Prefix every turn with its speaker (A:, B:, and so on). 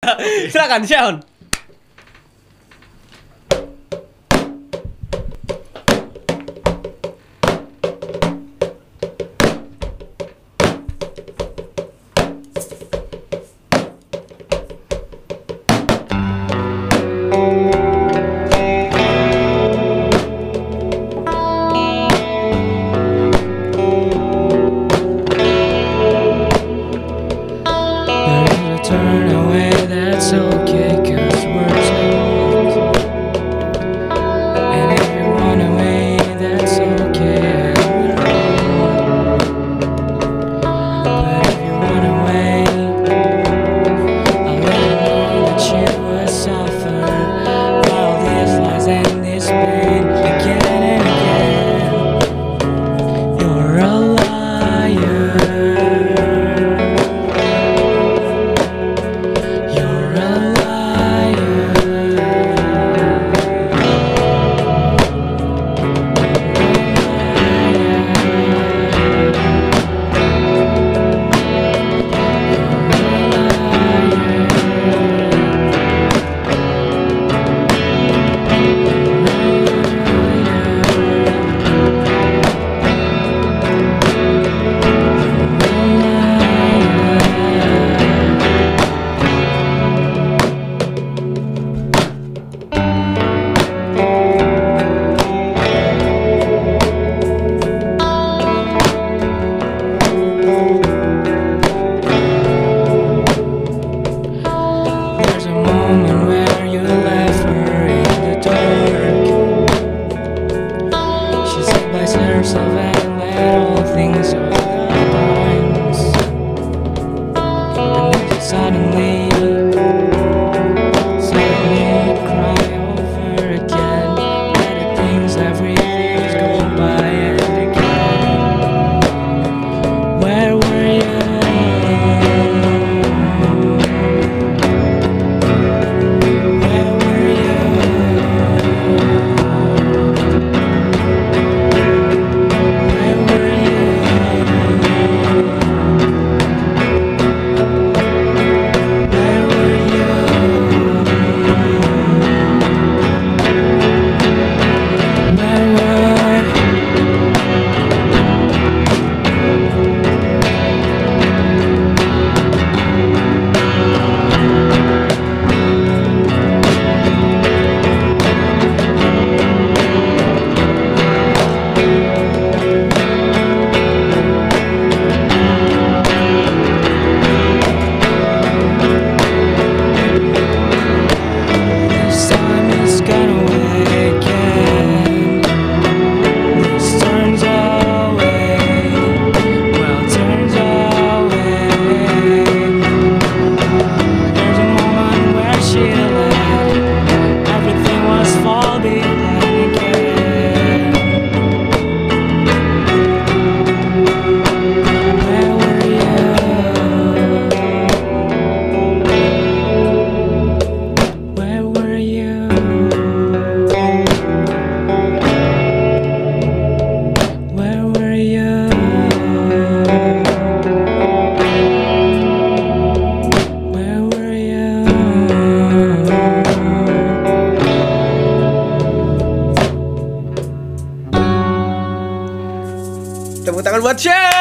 A: Silakan Shewn.
B: Turn away, that's okay, 'cause we're told. And if you run away, that's okay, but if you run away, I'll let you know that you will suffer all these lies and this pain again and again. You're a liar. Suddenly cry over again. Better things, everything's going by and again. Where were you? Where were you? Where were you?
A: Tepuk tangan buat Shewn.